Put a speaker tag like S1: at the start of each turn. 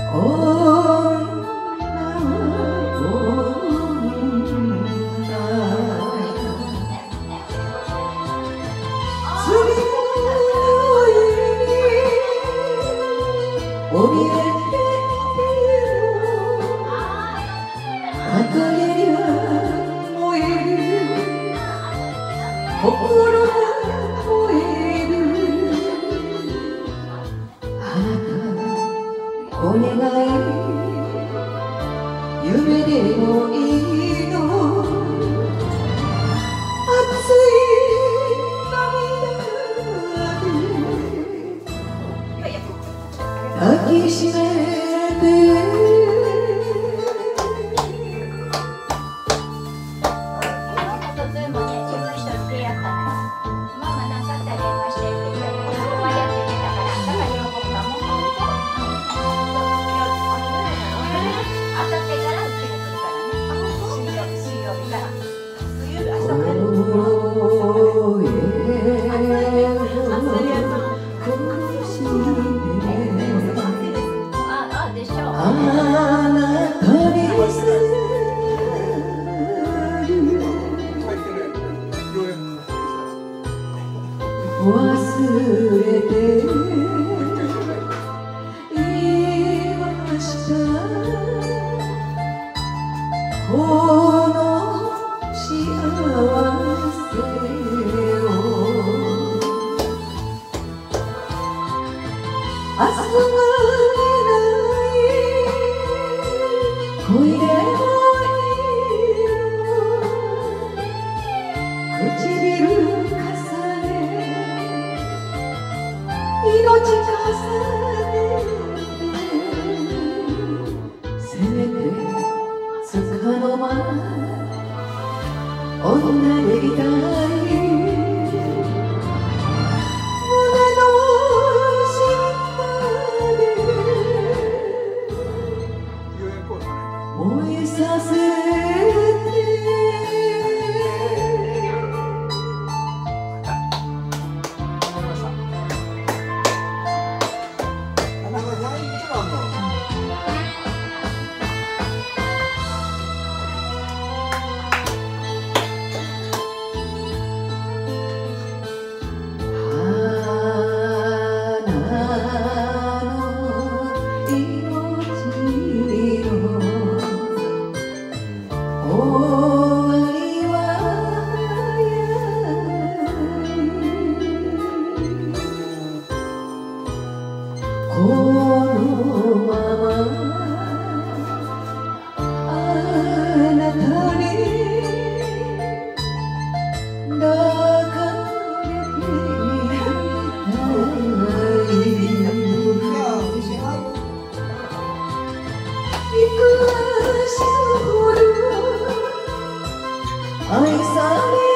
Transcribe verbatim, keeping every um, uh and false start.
S1: 心が燃えるあなたお願い夢でもいいの熱い涙で抱きしめて忘れていましたこの幸せを明日がいない恋でもいいの唇命重ねせめてつかの間女でいたい胸の芯まで燃えさせてこのままあなたに抱かれていたいいくら死ぬほど愛され